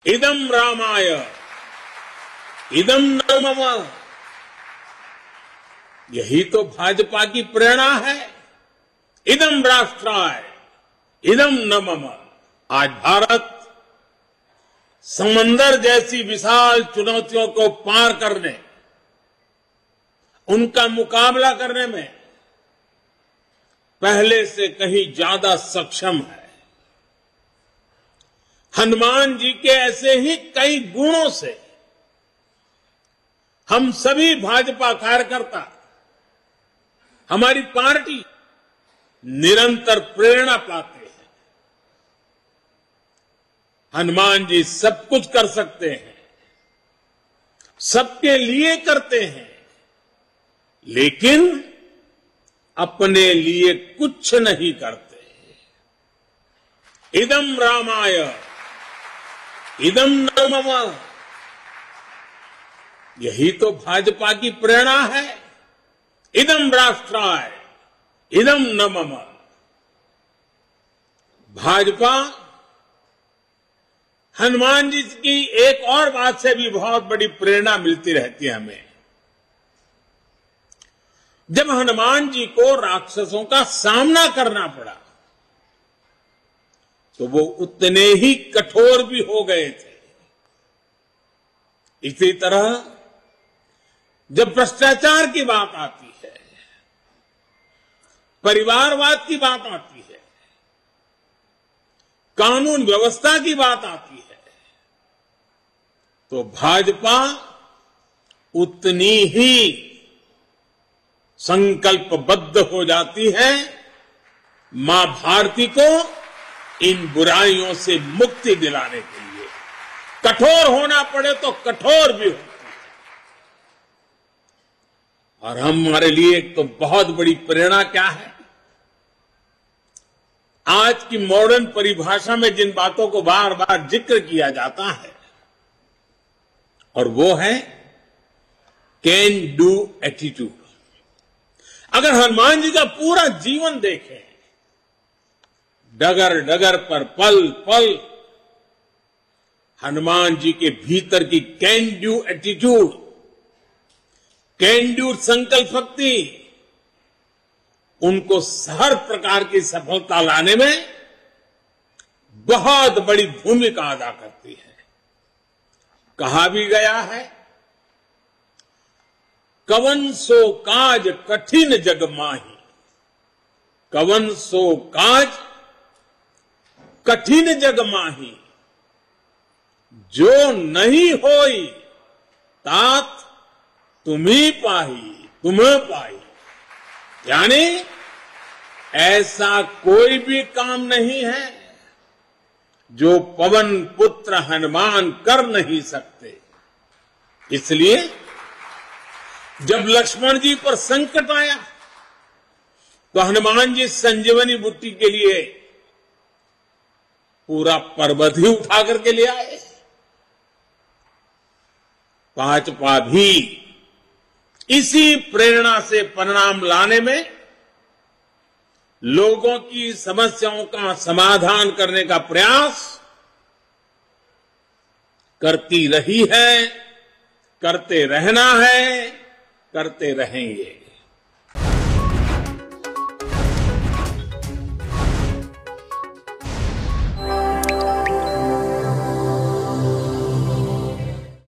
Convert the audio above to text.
इदम रामाय इदम न मम। यही तो भाजपा की प्रेरणा है। इदम राष्ट्राय इदम न मम। आज भारत समंदर जैसी विशाल चुनौतियों को पार करने, उनका मुकाबला करने में पहले से कहीं ज्यादा सक्षम है। हनुमान जी के ऐसे ही कई गुणों से हम सभी भाजपा कार्यकर्ता, हमारी पार्टी निरंतर प्रेरणा पाते हैं। हनुमान जी सब कुछ कर सकते हैं, सबके लिए करते हैं, लेकिन अपने लिए कुछ नहीं करते। इदम रामाय इदम न मम। यही तो भाजपा की प्रेरणा है। इदम राष्ट्राय इदम न मम। भाजपा हनुमान जी की एक और बात से भी बहुत बड़ी प्रेरणा मिलती रहती है हमें। जब हनुमान जी को राक्षसों का सामना करना पड़ा तो वो उतने ही कठोर भी हो गए थे। इसी तरह जब भ्रष्टाचार की बात आती है, परिवारवाद की बात आती है, कानून व्यवस्था की बात आती है, तो भाजपा उतनी ही संकल्पबद्ध हो जाती है मां भारती को इन बुराइयों से मुक्ति दिलाने के लिए। कठोर होना पड़े तो कठोर भी होती है। और हमारे लिए एक तो बहुत बड़ी प्रेरणा क्या है, आज की मॉडर्न परिभाषा में जिन बातों को बार बार जिक्र किया जाता है, और वो है कैन डू एटीट्यूड। अगर हनुमान जी का पूरा जीवन देखें, डगर डगर पर पल पल हनुमान जी के भीतर की can do attitude, can do संकल्प शक्ति उनको हर प्रकार की सफलता लाने में बहुत बड़ी भूमिका अदा करती है। कहा भी गया है, कवन सो काज कठिन जग माही। कवन सो काज कठिन जग माही, जो नहीं होई तात तुम्ही पाही, तुम्हें पाई। यानी ऐसा कोई भी काम नहीं है जो पवन पुत्र हनुमान कर नहीं सकते। इसलिए जब लक्ष्मण जी पर संकट आया तो हनुमान जी संजीवनी बूटी के लिए पूरा पर्वत ही उठा करके ले आए। भाजपा भी इसी प्रेरणा से परिणाम लाने में, लोगों की समस्याओं का समाधान करने का प्रयास करती रही है, करते रहना है, करते रहेंगे।